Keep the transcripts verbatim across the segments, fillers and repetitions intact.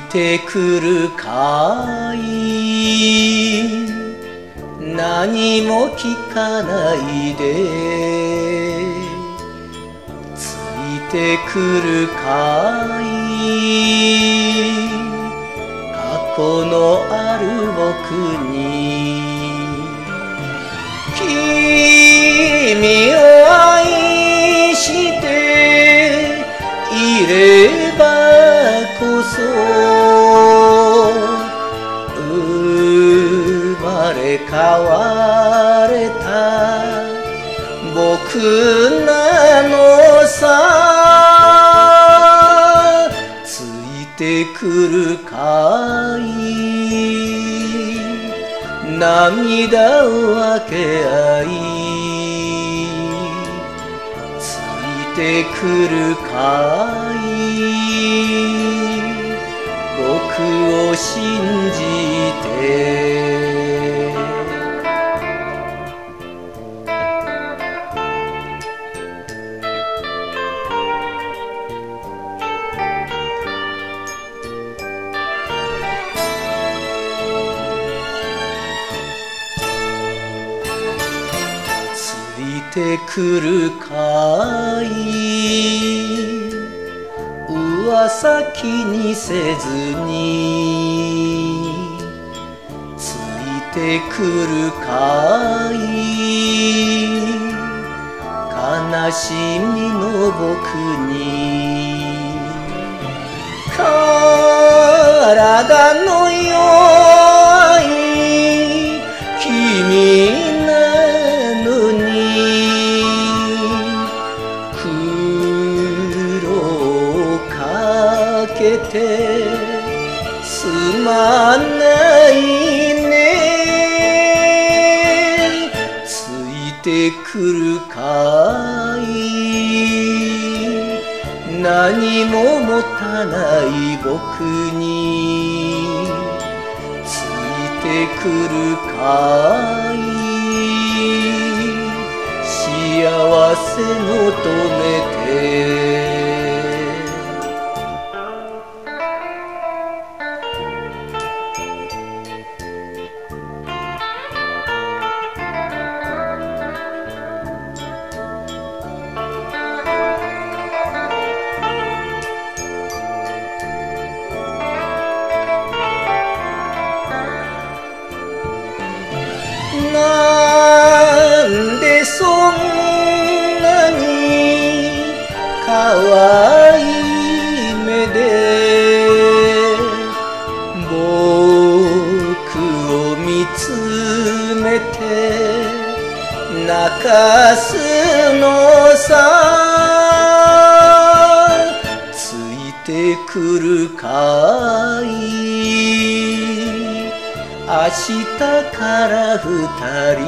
てくるかい、何も聞かないでついてくるかい、過去のある僕に君を愛していればこそ生まれ変われた僕なのさ。ついてくるかい、涙を分け合い、ついてくるかい、僕を信じて。ついてくるかい、噂気にせずについてくるかい、悲しみの僕に体の弱い君なのに苦労かけてすまないね。ついてくるかい、何も持たない僕についてくるかい、幸せ求めて。なんでそんなに可愛い目で僕を見つめて泣かすのさ。ついてくるかい、明日から二人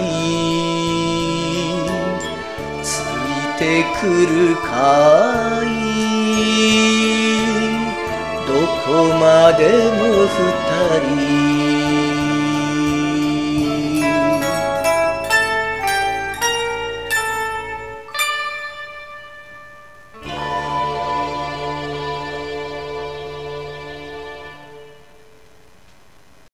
ついてくるかい、どこまでも二人